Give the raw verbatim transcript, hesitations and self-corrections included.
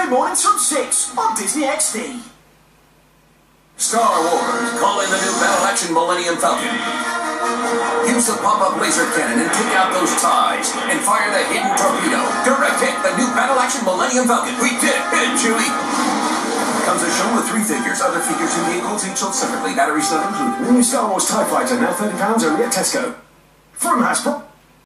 Saturday mornings from six on Disney X D. Star Wars, call in the new battle-action Millennium Falcon. Use the pop-up laser cannon and take out those ties, and fire the hidden torpedo. Direct hit, the new battle-action Millennium Falcon. We did it! Hit it, Chewie! Comes a show with three figures. Other figures and vehicles each sold separately. Batteries not included. The new Star Wars TIE Fighter, now thirty pounds only at Tesco. From Hasbro.